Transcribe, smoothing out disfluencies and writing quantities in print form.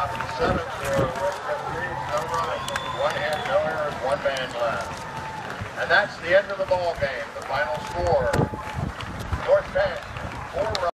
Top of the seventh for West Cabrey, no runs, one hit, no errors, one man left. And that's the end of the ball game. The final score, North Penn, 4 runs.